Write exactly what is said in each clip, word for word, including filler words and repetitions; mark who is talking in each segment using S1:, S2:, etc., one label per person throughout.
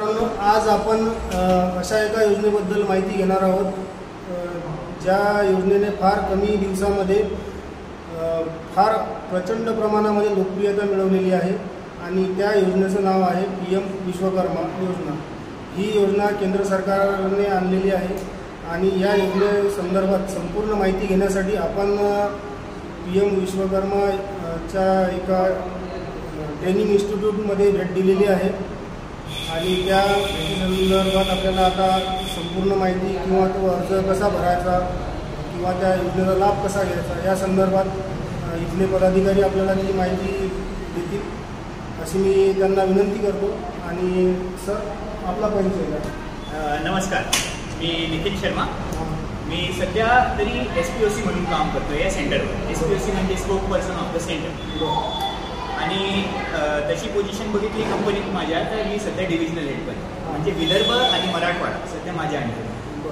S1: मित्रांनो, आज आपण अशा एका योजनेबद्दल माहिती घेणार आहोत ज्या योजनेने फार कमी दिवसामध्ये फार प्रचंड प्रमाणामध्ये लोकप्रियता मिळवलेली आहे आणि त्या योजनेचं नाव आहे पी एम विश्वकर्मा योजना। ही योजना केंद्र सरकारने आणलेली आहे आणि या योजनेसंदर्भात संपूर्ण माहिती घेण्यासाठी आपण पी एम विश्वकर्माच्या एका ट्रेनिंग इन्स्टिट्यूटमध्ये भेट दिलेली आहे आणि त्या संदर्भात आपल्याला आता संपूर्ण माहिती किंवा तो अर्ज कसा भरायचा किंवा त्या योजनेचा लाभ कसा घ्यायचा या संदर्भात इथले पदाधिकारी आपल्याला ती माहिती देतील अशी मी त्यांना विनंती करतो। आणि सर, आपला परिचय द्या।
S2: नमस्कार, मी निखिल शर्मा। मी सध्या तरी एस पी ओ सी म्हणून काम करतो या सेंटरवर। एस पी ओ सी म्हणजे spoke person of the centre आणि तशी पोझिशन बघितली कंपनीत माझ्या, तर मी सध्या डिव्हिजनल हेड पण म्हणजे विदर्भ आणि मराठवाडा सध्या माझ्या अंडर।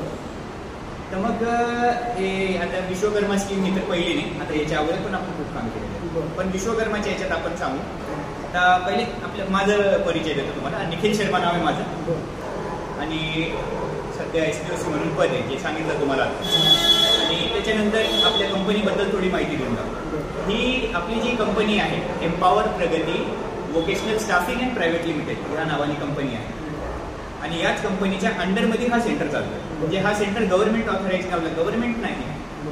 S2: तर मग हे आता विश्वकर्मा स्कीम ही तर पहिली नाही, आता याच्या अगोदर पण आपण खूप काम केलेलं आहे, पण विश्वकर्माच्या याच्यात आपण सांगू। आता पहिले आपलं माझं परिचय देतो तुम्हाला। निखिल शर्मा नाव आहे माझं आणि सध्या एस पी ओ सी म्हणून पद आहे, जे सांगितलं तुम्हाला। आणि त्याच्यानंतर आपल्या कंपनीबद्दल थोडी माहिती देऊन टाकू। ही आपली जी कंपनी आहे empower Pragati vocational staffing and private limited या नावाने कंपनी आहे आणि याच कंपनीच्या अंडरमध्ये हा सेंटर चालतो। म्हणजे हा सेंटर गव्हर्नमेंट ऑथराइज नावलं, गव्हर्नमेंट नाही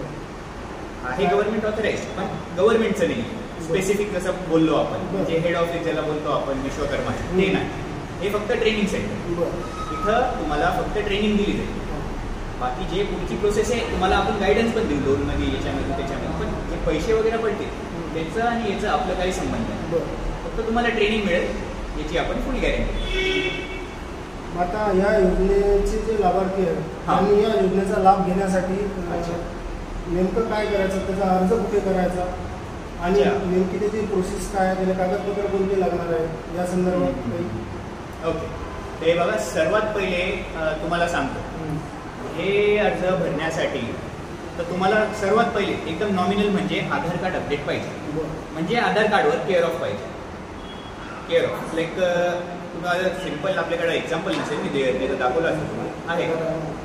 S2: आहे, गव्हर्नमेंट ऑथराइज पण गव्हर्नमेंटचं नाही स्पेसिफिक जसं बोललो आपण, म्हणजे हेड ऑफिस ज्याला बोलतो आपण विश्वकर्मा, ते नाही। हे फक्त ट्रेनिंग सेंटर, इथं तुम्हाला फक्त ट्रेनिंग दिली जाईल। बाकी जे पुढची प्रोसेस आहे तुम्हाला आपण गायडन्स पण देऊ, लोनमध्ये याच्यामध्ये त्याच्यामध्ये, पण जे पैसे वगैरे पडतील त्याचं आणि याचं आपलं काही संबंध नाही, फक्त तुम्हाला ट्रेनिंग मिळेल याची आपण फुल गॅरंटी।
S1: आता या योजनेचे जे लाभार्थी आहेत त्यांनी या योजनेचा लाभ घेण्यासाठी नेमकं काय करायचं, त्याचा अर्ज कुठे करायचा आणि नेमकी त्याची प्रोसेस काय आहे, त्याला कागदपत्र कोणते लागणार आहे या संदर्भात काही?
S2: ओके, ते बघा, सर्वात पहिले तुम्हाला सांगतो, हे अर्ज भरण्यासाठी तर तुम्हाला सर्वात पहिले एकदम नॉमिनल म्हणजे आधार कार्ड अपडेट पाहिजे। म्हणजे आधार कार्डवर केअर ऑफ पाहिजे, केअर ऑफ लाईक तुम्हाला सिम्पल आपल्याकडे एक्झाम्पल नसेल, मी तिथं दाखवलं असेल तुम्हाला आहे,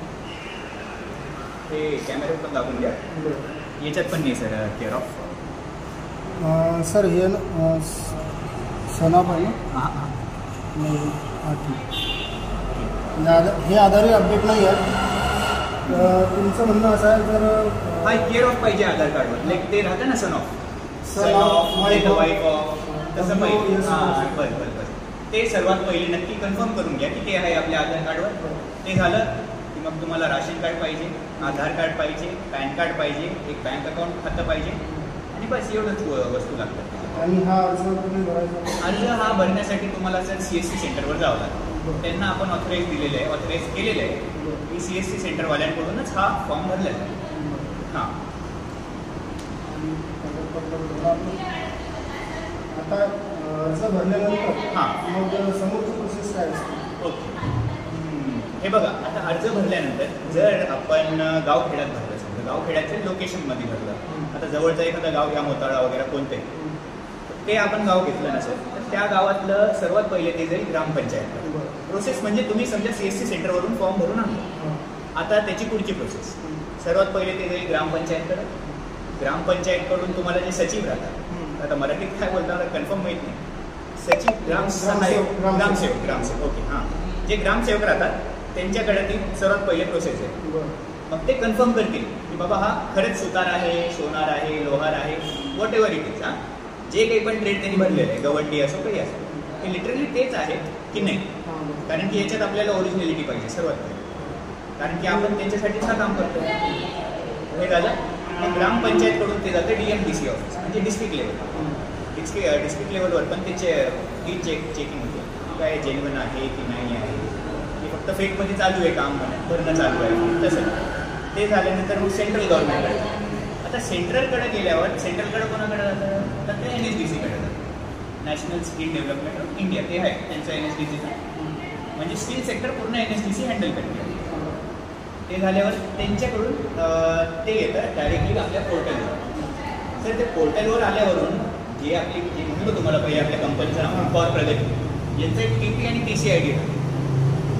S2: हे कॅमेऱ्यात पण दाखवून द्या, याच्यात पण नाही सर केअर ऑफ।
S1: सर हे सनाप आहे ना?
S2: हां हां
S1: हां, ठीक। हे आधार अपडेट नाही आहे, तुमचं म्हणणं असं आहे जर
S2: हा केअर ऑफ पाहिजे आधार कार्डवर, लाईक ते राहतं ना son of, son of wife of, तसं पाहिजे। हां, बरं बरं बरं, ते सर्वात पहिले नक्की कन्फर्म करून घ्या की ते आहे आपल्या आधार कार्डवर। ते झालं की मग तुम्हाला राशन कार्ड पाहिजे, आधार कार्ड पाहिजे, पॅन कार्ड पाहिजे, एक बँक अकाउंट खातं पाहिजे आणि बस एवढंच वस्तू लागतात।
S1: आणि हा अर्ज कुठे भरायचा?
S2: अर्ज हा भरण्यासाठी तुम्हाला सर सी एस सी सेंटरवर जावं लागतं, त्यांना आपण ऑथराईज दिलेलं आहे, ऑथराईज केलेलं आहे की सी एस सी सेंटरवाल्यांकडूनच हा फॉर्म भरलेला आहे। हां,
S1: आता अर्ज भरल्यानंतर
S2: हां
S1: मग समोरची प्रोसेस काय असते?
S2: ओके, हे बघा, आता अर्ज भरल्यानंतर जर आपण गावखेड्यात भरलं, समजा गावखेड्याच्या लोकेशनमध्ये भरलं, आता जवळचं एखादं गाव घ्या, मोताळा वगैरे कोणते, ते आपण गाव घेतलं नसेल तर त्या गावातलं सर्वात पहिले ते जाईल ग्रामपंचायत प्रोसेस। म्हणजे तुम्ही समजा सी एस सी सेंटरवरून फॉर्म भरून आणला, आता त्याची पुढची प्रोसेस सर्वात पहिले ते जाईल ग्रामपंचायतकडे, ग्रामपंचायतकडून तुम्हाला जे सचिव राहतात, आता मराठीत काय बोलतात कन्फर्म माहीत नाही, सचिव ग्राम सहाय्यक ग्रामसेवक ग्रामसेवक ओके हां, जे ग्रामसेवक राहतात त्यांच्याकडे ती सर्वात पहिले प्रोसेस आहे। मग ते कन्फर्म करतील की बाबा हा खरंच सुतार आहे, सोनार आहे, लोहार आहे, वॉट एव्हर इट इज, हां जे काही पण ट्रेड त्यांनी भरलेलं आहे, गवंडी असो काही असो, हे लिटरली तेच आहेत की नाही, कारण की याच्यात आपल्याला ओरिजिनॅलिटी पाहिजे सर्वात पहिले, कारण की आपण त्यांच्यासाठीच हा काम करतो। हे झालं, मग ग्रामपंचायतकडून ते जातं D M D C office, म्हणजे डिस्ट्रिक्ट लेवल, डिस्ट्रिक्ट डिस्ट्रिक्ट लेवलवर पण त्याचे ही चेक चेकिंग होते काय जेन्युइन आहे की नाही आहे, की फक्त फेकमध्ये चालू आहे काम भरणं चालू आहे तसं। ते झाल्यानंतर मग सेंट्रल गव्हर्नमेंटकडे, आता सेंट्रलकडे गेल्यावर सेंट्रलकडे कोणाकडे जातं तर ते एन एस डी सीकडे जातं, national skill development of India, ते आहे त्यांचं एन एस डी सीचं, म्हणजे स्किल सेक्टर पूर्ण N S D C handle करते। ते झाल्यावर त्यांच्याकडून ते येतं डायरेक्टली आपल्या पोर्टलवर। सर ते पोर्टलवर आल्यावरून जे आपली जे म्हणतो तुम्हाला पहिले आपल्या कंपनीचं नाव एम्पॉवर प्रगती, यांचं एक टी पी आणि टी सी आय डी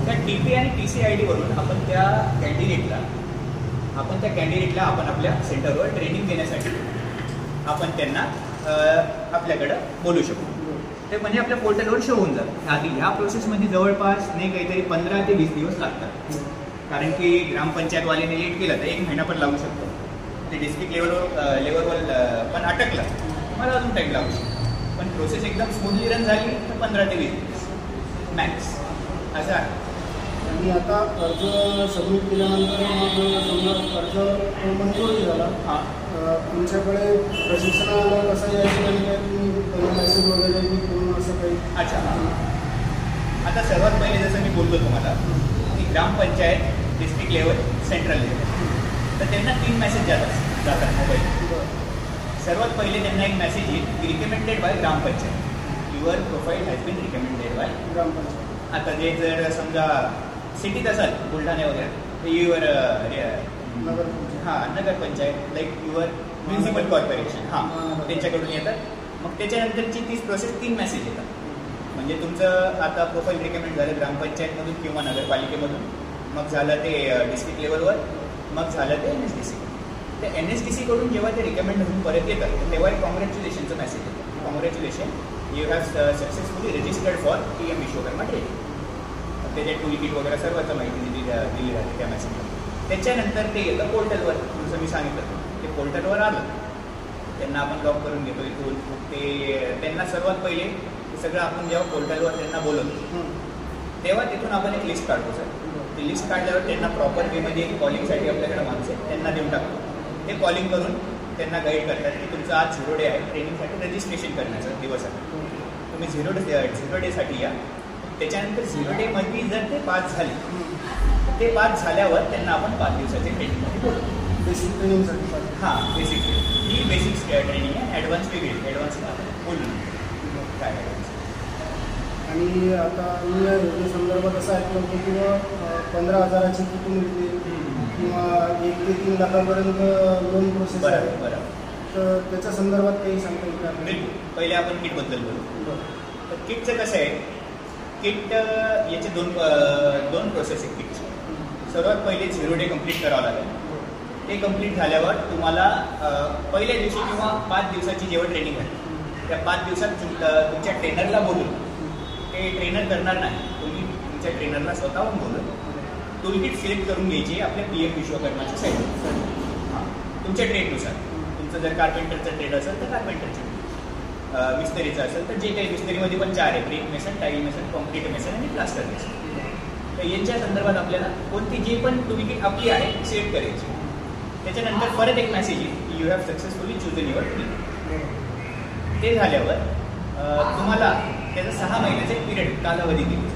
S2: त्या टी पी आणि टी सी आय डीवरून आपण त्या कॅन्डिडेटला आपण त्या कॅन्डिडेटला आपण आपल्या सेंटरवर ट्रेनिंग देण्यासाठी आपण त्यांना आपल्याकडं बोलू शकतो. ते म्हणजे आपल्या पोर्टलवर शो होऊन जातं. आधी ह्या प्रोसेसमध्ये जवळपास नाही काहीतरी पंधरा ते वीस दिवस लागतात. कारण की ग्रामपंचायतवाल्याने लेट केलं तर एक महिना पण लागू शकतो. ते डिस्ट्रिक्ट लेवलवर लेवलवर पण अटकलं मला अजून टाईम लागू शकतो. पण प्रोसेस एकदम स्मूथली रन झाली तर पंधरा ते वीस दिवस मॅक्स असं आहे.
S1: आणि आता अर्ज सबमिट केल्यानंतर मग समजा अर्ज मंजूर झाला,
S2: हां
S1: तुमच्याकडे प्रशिक्षणाला कसं यायचं आणि काय तुम्ही मेसेज वगैरे की फोन असं काही?
S2: अच्छा, आता सर्वात पहिले जसं मी बोलतो तुम्हाला की gram panchayat district level central level तर त्यांना तीन मेसेज जातात जातात मोबाईल. सर्वात पहिले त्यांना एक मेसेज येईल recommended by gram panchayat, your profile has been recommended by
S1: gram panchayat.
S2: आता जे जर समजा सिटीत असाल बुलढाणा वगैरे तर युअर हां nagar panchayat like your municipal corporation हां त्यांच्याकडून येतात. मग त्याच्यानंतरची तीच प्रोसेस तीन मेसेज येतात. म्हणजे तुमचं आता प्रोफाईल रिकमेंड झालं ग्रामपंचायतमधून किंवा नगरपालिकेमधून, मग झालं ते डिस्ट्रिक्ट लेवलवर, मग झालं ते एन एस डी सी. ते एन एस डी सीकडून जेव्हा ते रिकमेंड होऊन परत येतात तेव्हा एक कॉंग्रॅच्युलेशनचं मेसेज येतं. Congratulation you have successfully registered for P M Vishwakarma training. त्याचे टूल किट वगैरे सर्वांचं माहिती दिली दिली जाते त्या मेसेजमध्ये. त्याच्यानंतर ते येतं पोर्टलवर. जसं मी सांगितलं ते पोर्टलवर आलं त्यांना आपण लॉक करून घेतो इथून. मग ते त्यांना सर्वात पहिले ते सगळं आपण जेव्हा पोर्टलवर त्यांना बोलवतो तेव्हा तिथून आपण एक लिस्ट काढतो सर. ती लिस्ट काढल्यावर त्यांना प्रॉपर वेमध्ये कॉलिंगसाठी आपल्याकडे माणसं आहे त्यांना देऊन टाकतो. ते कॉलिंग करून त्यांना गाईड करतात की तुमचं आज झिरो डे आहे, ट्रेनिंगसाठी रजिस्ट्रेशन करण्याचा दिवस आहे, तुम्ही झिरो डे झिरो डेसाठी या. त्याच्यानंतर झिरो डेमध्ये जर ते पास झाले ते पास झाल्यावर त्यांना आपण पाच दिवसाच्या ट्रेनिंगमध्ये बोलतो.
S1: बेसिक ट्रेनिंगसाठी
S2: हां बेसिक ट्रेनिंग ही बेसिक ट्रेनिंग आहे. ॲडव्हान्स वेगळी ॲडव्हान्सला आपण बोलू काय ॲडव्हान्स.
S1: आणि आता मी या योजनेसंदर्भात असं ऐकलं होतं किंवा पंधरा हजाराची किट मिळते किंवा एक ते तीन लाखापर्यंत लोन प्रोसेस आहे.
S2: बरं
S1: तर त्याच्या संदर्भात काही सांगता येईल का?
S2: बिलकुल. पहिले आपण किटबद्दल बोलू. तर किटचं कसं आहे, किट याचे दोन दोन प्रोसेस आहे किटची. सर्वात पहिले झिरो डे कंप्लीट करावं लागेल. ते कंप्लीट झाल्यावर तुम्हाला पहिल्या दिवशी किंवा पाच दिवसाची जेव्हा ट्रेनिंग आहे त्या पाच दिवसात तुमच्या ट्रेनरला बोलून ते ट्रेनर करणार नाही, तुम्ही तुमच्या ट्रेनरला स्वतःहून बोलून टूल किट सिलेक्ट करून घ्यायची आपल्या पी एम विश्वकर्माच्या साईडवर. हां तुमच्या ट्रेडनुसार. तुमचं जर कार्पेंटरचं ट्रेड असेल तर कार्पेंटरचं, मिस्त्रीचं असेल तर जे काही मिस्त्रीमध्ये पण चार आहे, brick mason, tile mason, concrete mason आणि प्लास्टर मेसन. तर यांच्या संदर्भात आपल्याला कोणती जे पण टूल किट आपली आहे सिलेक्ट करायची. त्याच्यानंतर परत एक मेसेज येईल you have successfully chosen your tool. ते झाल्यावर तुम्हाला त्याचा सहा महिन्याचा एक पिरियड कालावधी दिली.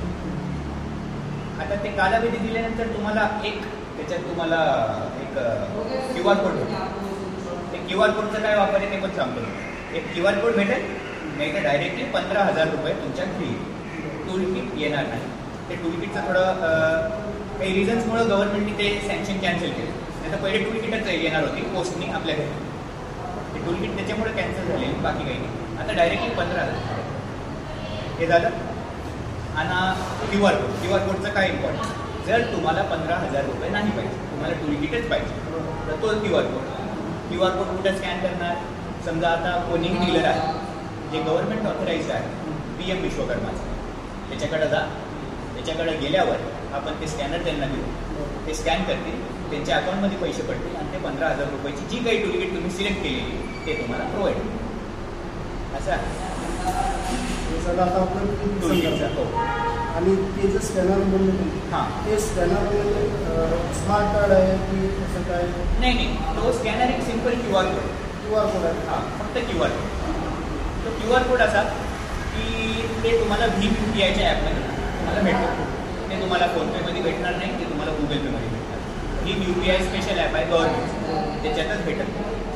S2: आता ते कालावधी दिल्यानंतर तुम्हाला एक त्याच्यात तुम्हाला एक क्यू आर कोड भेटेल. ते क्यू आर कोडचा काय वापर आहे ते पण सांगतो. एक क्यू आर कोड भेटेल, नाही तर डायरेक्टली पंधरा हजार रुपये तुमच्या घरी टूल किट येणार नाही. ते टूल किटचं थोडं काही रिझन्समुळं गव्हर्नमेंटने ते सँक्शन कॅन्सल केलं. नाही तर पहिले टूल किटच येणार होती पोस्टनी आपल्या घरी. ते टूल किट त्याच्यामुळे कॅन्सल झाले, बाकी काही नाही. आता डायरेक्टली पंधरा हजार हे झालं. आणि Q R code Q R कोडचं काय इम्पॉर्टंट, जर तुम्हाला पंधरा हजार रुपये नाही पाहिजे, तुम्हाला टूल किटच पाहिजे तर तो Q R code Q R code कुठं स्कॅन करणार. समजा आता कोणी डीलर आहे जे गव्हर्नमेंट ऑथराईज्ड आहे पी एम विश्वकर्माचं, त्याच्याकडे जा. त्याच्याकडे गेल्यावर आपण ते स्कॅनर त्यांना देऊ, ते स्कॅन करतील, त्यांच्या अकाउंटमध्ये पैसे पडतील आणि ते पंधरा हजार रुपयाची जी काही टूल किट तुम्ही सिलेक्ट केलेली ते तुम्हाला प्रोव्हाइड होईल. असं आहे.
S1: आता आपण
S2: टूल किटचं हो.
S1: आणि ते जे स्कॅनर बोलले तुम्ही,
S2: हां
S1: ते स्कॅनर म्हणजे स्मार्ट कार्ड आहे की असं काय?
S2: नाही नाही तो स्कॅनर एक simple Q R code
S1: Q R code आहे.
S2: हां फक्त क्यू आर कोड. तो क्यू आर कोड असा की ते तुम्हाला भीम यू पी आयच्या ॲपमध्ये तुम्हाला भेटतो. ते तुम्हाला फोनपेमध्ये भेटणार नाही, ते तुम्हाला गुगल पेमध्ये भेटणार. भीम U P I special app आहे गव्हर्नमेंट, त्याच्यातच भेटत.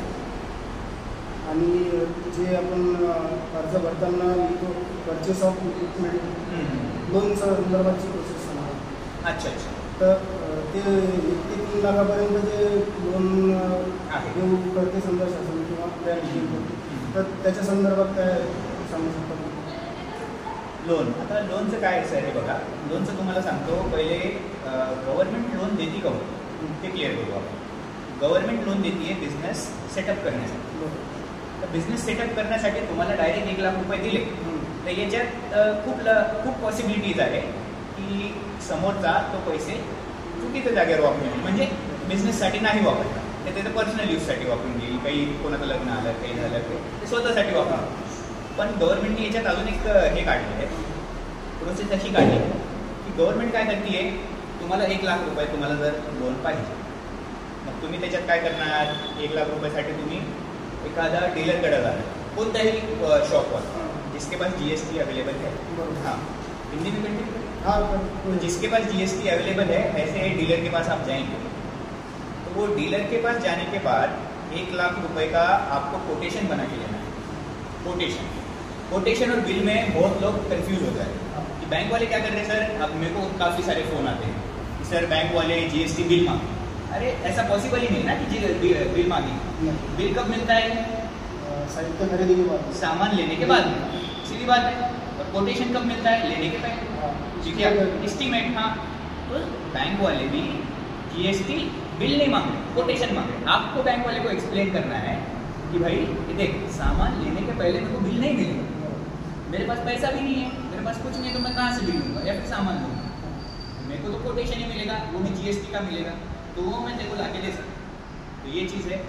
S1: आणि जे आपण अर्ज भरताना लिहितो परचेस ऑफ इक्विपमेंट लोनच्या संदर्भाची प्रोसेस आहे.
S2: अच्छा अच्छा.
S1: तर ते एक ते तीन लाखापर्यंत जे लोन देऊ करते समजा शासन किंवा बँक, तर त्याच्या संदर्भात काय सांगू शकतो?
S2: लोन. आता लोनचं काय आहे सर हे बघा, लोनचं तुम्हाला सांगतो. पहिले गव्हर्नमेंट लोन देते का ते क्लिअर करू आपण. गव्हर्नमेंट लोन देते बिझनेस सेटअप करण्यासाठी. तर बिझनेस सेटअप करण्यासाठी तुम्हाला डायरेक्ट एक लाख रुपये दिले तर याच्यात खूप ल खूप पॉसिबिलिटीज आहे की समोरचा तो पैसे चुकीच्या जागेवर वापरून घेईल, म्हणजे बिझनेससाठी नाही वापरला, ते त्याचं पर्सनल यूजसाठी वापरून घेईल. काही कोणाचं लग्न आलं, काही झालं, ते स्वतःसाठी वापरून. पण गव्हर्नमेंटने याच्यात अजून एक हे काढले आहे, प्रोसेस अशी काढली की गव्हर्नमेंट काय करते आहे, तुम्हाला एक लाख रुपये तुम्हाला जर लोन पाहिजे, मग तुम्ही त्याच्यात काय करणार, एक लाख रुपयासाठी तुम्ही एखादा डीलरकडे जाणार, कोणत्याही शॉपवर, जिसके पास जीएसटी अवेलेबल है. हाँ, हिंदी में कंटिन्यू. हाँ, जिसके पास जीएसटी अवेलेबल है ऐसे डीलर के पास आप जाएंगे. तो वो डीलर के पास जाने के बाद एक लाख रुपए का आपको कोटेशन बना के लेना है. कोटेशन कोटेशन और बिल में बहुत लोग कंफ्यूज हो जाते हैं कि बैंक वाले क्या कर रहे हैं सर. अब मेरे को काफ़ी सारे फ़ोन आते हैं कि सर बैंक वाले जीएसटी बिल मांगे. अरे ऐसा पॉसिबल ही नहीं ना कि जी बिल मांगे. बिल कब मिलता है,
S1: साहित्य खरीदी के बाद,
S2: सामान लेने के बाद, सीधी बात है. और कोटेशन कब मिलता है, लेने के पहले, ठीक है, एस्टीमेट. हाँ, तो बैंक वाले भी जीएसटी बिल नहीं मांग रहे, कोटेशन मांग रहे. आपको बैंक वाले को एक्सप्लेन करना है कि भाई ये देख, सामान लेने के पहले मेरे को बिल नहीं मिलेगा, मेरे पास पैसा भी नहीं है, मेरे पास कुछ नहीं है, तो मैं कहाँ से बिल लूँगा या फिर सामान लूँगा. मेरे को तो कोटेशन ही मिलेगा, वो भी जीएसटी का मिलेगा, तो वो मैं तेरे को ला के दे सकता. तो ये चीज़ है.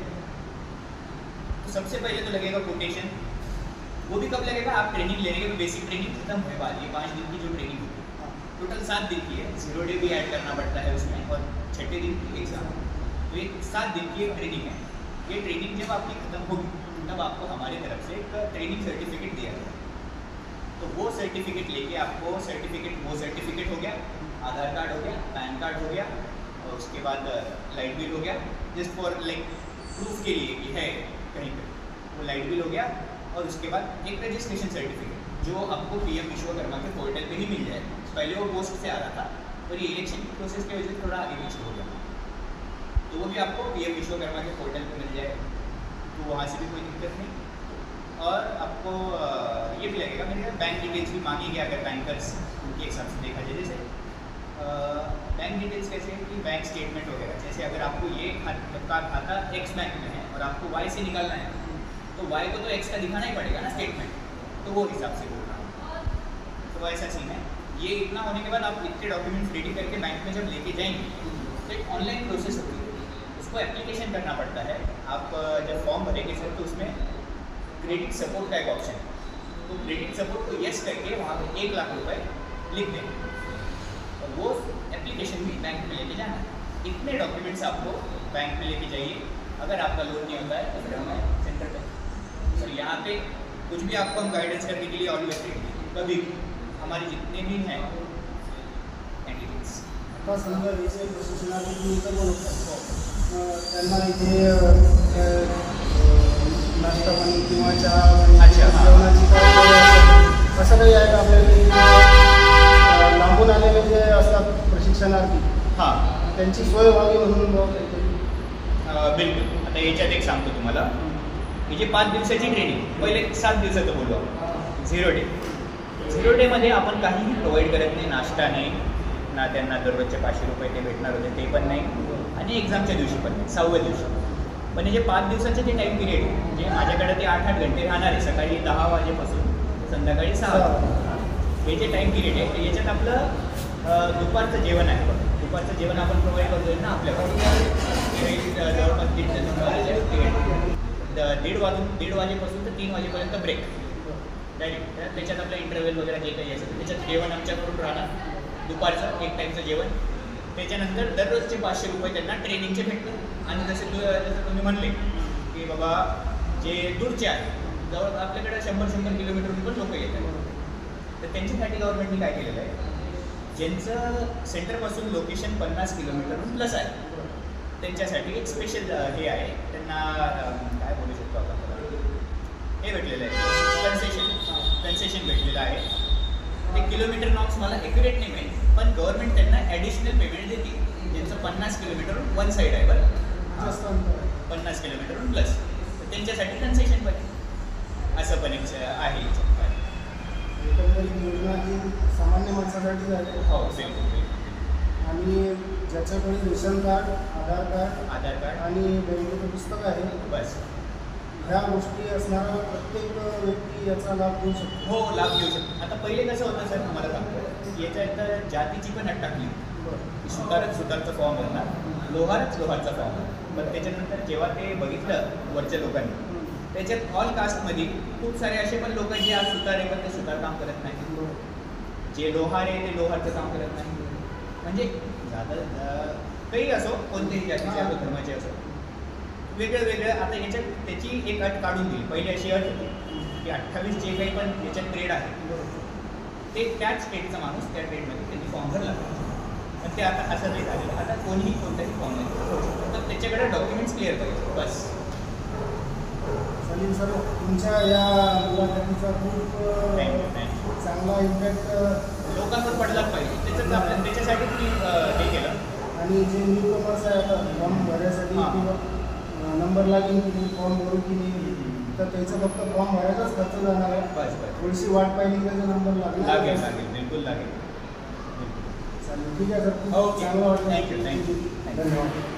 S2: तो सबसे पहले तो लगेगा कोटेशन. वो भी कब लगेगा, आप ट्रेनिंग लेने के, बेसिक ट्रेनिंग खत्म होने वाली है. पाँच दिन की जो ट्रेनिंग होती है, टोटल सात दिन की है. जीरो डे भी ऐड करना पड़ता है उसमें, और छठे दिन की एग्ज़ाम. तो एक सात दिन की एक ट्रेनिंग है. ये ट्रेनिंग जब आपकी खत्म होगी तब आपको हमारी तरफ से एक ट्रेनिंग सर्टिफिकेट दिया जाएगा. तो वो सर्टिफिकेट लेके आपको सर्टिफिकेट वो सर्टिफिकेट हो गया, आधार कार्ड हो गया, पैन कार्ड हो गया, और उसके बाद लाइट बिल हो गया, जस्ट फॉर लाइक प्रूफ के लिए कि है कहीं पे, वो लाइट बिल हो गया. और उसके बाद एक रजिस्ट्रेशन सर्टिफिकेट जो आपको पीएम विश्वकर्मा के पोर्टल पे ही मिल जाएगा. पहले वो पोस्ट से आ रहा था, और ये इलेक्शन की प्रोसेस की वजह से थोड़ा आगे पीछे हो गया, तो वो भी आपको पीएम विश्वकर्मा के पोर्टल पे मिल जाएगा. तो वहाँ से भी कोई दिक्कत नहीं. और आपको ये भी लगेगा, मेरे बैंक डिटेल्स भी मांगेंगे अगर बैंकर्स उनके हिसाब से देखा जाए. जैसे बैंक डिटेल्स कैसे कि बैंक स्टेटमेंट वगैरह, जैसे अगर आपको ये का खाता एक्स बैंक में है और आपको वाई से निकालना है, तो वाई को तो एक्स का दिखाना ही पड़ेगा ना स्टेटमेंट, तो वो हिसाब से बोल रहा हूँ. तो ऐसा सीन है. ये इतना होने के बाद आप इतने डॉक्यूमेंट्स रेडी करके बैंक में जब लेके जाएंगे तो एक ऑनलाइन प्रोसेस होती है, उसको एप्लीकेशन करना पड़ता है. आप जब फॉर्म भरेंगे सर, तो उसमें क्रेडिट सपोर्ट का एक ऑप्शन है, तो क्रेडिट सपोर्ट को यस करके वहाँ पे एक लाख रुपए लिख दें, और वो एप्लीकेशन भी बैंक में लेके जाना है. इतने डॉक्यूमेंट्स आपको बैंक में लेके जाइए. अगर आपका लोन नहीं होता है तो फिर हमें सेंटर पे, सर यहाँ पे कुछ भी आपको हम गाइडेंस करने के लिए ऑलवेज रेडी, कभी हमारे जितने भी हैं कैंडिडेट्स.
S1: आता समजा याचे प्रशिक्षणार्थी बनवतात, त्यांना इथे नाश्ता पाणी किंवा चहा जेवणाची काय असं काही आहे का आपल्याला, लांबून आलेले जे असतात प्रशिक्षणार्थी,
S2: हां,
S1: त्यांची सोय व्हावी म्हणून.
S2: बिलकुल. आता याच्यात एक सांगतो तुम्हाला, ही जी पाच दिवसाची ट्रेनिंग, पहिले सात दिवसाचं बोलू आपण, झिरो डे. झिरो डेमध्ये आपण काहीही प्रोव्हाइड करत नाही, नाश्ता नाही ना, त्यांना दररोजचे पाचशे रुपये ते भेटणार होते ते पण नाही, आणि एक्झामच्या दिवशी पण नाही, सहाव्या दिवशी. पण हे जे पाच दिवसाचे जे टाईम पिरियड आहे, जे माझ्याकडे ते आठ आठ घंटे राहणार आहे, सकाळी दहा वाजेपासून संध्याकाळी सहा वाजे, हे जे टाईम पिरियड आहे, याच्यात आपलं दुपारचं जेवण आहे. दुपारचं जेवण आपण प्रोव्हाइड करतोय ना आपल्याकडे, जवळपास दीड ते दोन वाजे, दीड वाजून दीड वाजेपासून तर तीन वाजेपर्यंत ब्रेक डायरेक्ट. त्याच्यात आपलं इंटरव्ह्यू वगैरे जे काही असेल त्याच्यात जेवण आमच्याकडून राहणार, दुपारचं एक टाईमचं जेवण. त्याच्यानंतर दररोजचे पाचशे रुपये त्यांना ट्रेनिंगचे भेटतात. आणि जसे तू जसं तुम्ही म्हणले की बाबा जे दूरचे आहेत, जवळ आपल्याकडे शंभर शंभर किलोमीटरहून पण लोक येतात, तर त्यांच्यासाठी गव्हर्नमेंटने काय केलेलं आहे, ज्यांचं सेंटरपासून लोकेशन पन्नास किलोमीटरहून प्लस आहे, त्यांच्यासाठी एक स्पेशल हे आहे, त्यांना काय बोलू शकतो आपण, हे भेटलेलं आहे कन्सेशन. कन्सेशन भेटलेलं आहे. ते किलोमीटर नॉक्स मला ॲक्युरेट नाही माहीत, पण गव्हर्नमेंट त्यांना ॲडिशनल पेमेंट देते, ज्यांचं पन्नास किलोमीटरहून वन साईड आहे बरं, पन्नास किलोमीटरहून प्लस, तर त्यांच्यासाठी कन्सेशन पण असं पण एक आहे.
S1: एकंदरीत योजना ही सामान्य माणसासाठीच आहे.
S2: हो बिलकुल बिलकुल.
S1: आणि ज्याच्याकडे ration card, Aadhaar card
S2: Aadhaar card
S1: आणि बँकेचं पुस्तक आहे,
S2: बस.
S1: ह्या गोष्टी असणारा प्रत्येक व्यक्ती याचा लाभ घेऊ शकतो.
S2: हो लाभ घेऊ शकतो. आता पहिले कसं होतं सर तुम्हाला सांगतो, याच्यात जातीची पण अट टाकली. सुतारच सुतारचा फॉर्म भरणार, लोहारच लोहारचा फॉर्म. पण त्याच्यानंतर जेव्हा ते बघितलं वरच्या लोकांनी, त्याच्यात ऑल कास्टमध्ये खूप सारे असे पण लोक जे आज सुतार आहे पण ते सुतार काम करत नाही, जे लोहार आहे ते लोहारचं काम करत नाही. म्हणजे जाता काही असो, कोणतेही जातीचे असो, धर्माचे असो, वेगळं वेगळं. आता याच्यात त्याची एक अट काढून दिली. पहिली अशी अट होती की अठ्ठावीस जे काही पण याच्यात ट्रेड आहे ते त्याच स्टेटचा माणूस त्या ट्रेडमध्ये त्यांनी फॉर्म भरला. पण ते आता असं नाही झालेलं. आता कोणीही कोणताही फॉर्म नाही, तर त्याच्याकडे डॉक्युमेंट्स क्लिअर पाहिजे बस.
S1: सलीम सर, तुमच्या या मुलाखतीचा खूप
S2: थँक्यू थँक्यू.
S1: चांगला इम्पॅक्ट
S2: लोकांवर पडलाच पाहिजे, त्याच्यात आपण त्याच्यासाठी तुम्ही हे केलं.
S1: आणि जे न्यू कमर्स आहे आता फॉर्म भरायसाठी
S2: हां.
S1: किंवा नंबर लागेल की नाही, फॉर्म भरू की नाही, तर त्याचं फक्त फॉर्म भरायचाच खर्च जाणार आहे.
S2: बस बस
S1: थोडीशी वाट पाहिली की त्याचा नंबर लागेल
S2: लागेल लागेल बिलकुल लागेल.
S1: चालेल, ठीक आहे सर.
S2: ओके
S1: चांगलं वाटलं.
S2: Thank you thank you.
S1: धन्यवाद.